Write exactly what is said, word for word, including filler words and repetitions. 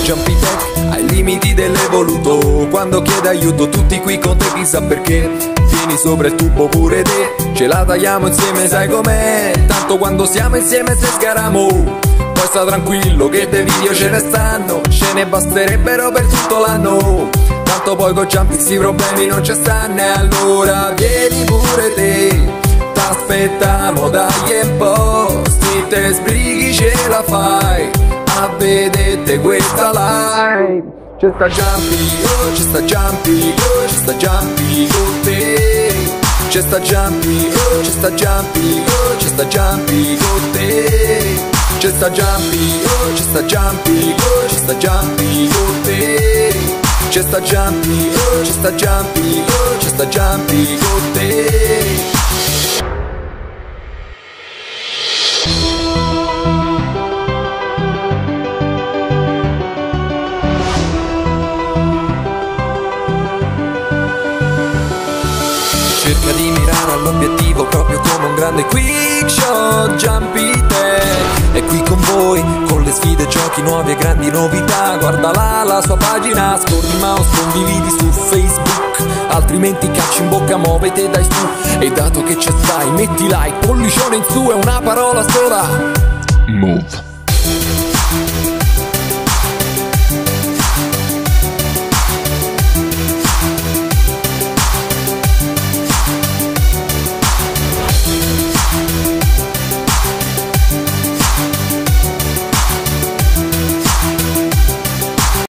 Jumpy Tech ai limiti dell'evoluto. Quando chiede aiuto tutti qui con te, chissà perché. Tieni sopra il tubo pure te, ce la tagliamo insieme, sai com'è. Tanto quando siamo insieme se sgaramo, poi sta tranquillo che dei video ce ne stanno, ce ne basterebbero per tutto l'anno. Tanto poi con Jumpy sti problemi non ci stanno. E allora vieni pure te, t'aspettiamo dai un po', sti te sbrighi ce la fai a vedete questa live. C'è sta Jumpy, oh c'è sta Jumpy, oh c'è sta Jumpy con te. C'è sta Jumpy, oh c'è sta Jumpy, oh c'è sta Jumpy con te. C'è sta Jumpy, oh c'è sta Jumpy, oh c'è sta Jumpy con te. C'è sta Jumpy, oh c'è sta Jumpy, oh c'è sta Jumpy con te. Cerca di mirare all'obiettivo proprio come un grande quick shot. Jumpy Tech è qui con voi, con le sfide, giochi nuovi e grandi novità. Guarda là la sua pagina, scorri il mouse, condividi su Facebook, altrimenti cacci in bocca, muovete dai su. E dato che ci stai, metti like, pollicione in su, è una parola sola: Move.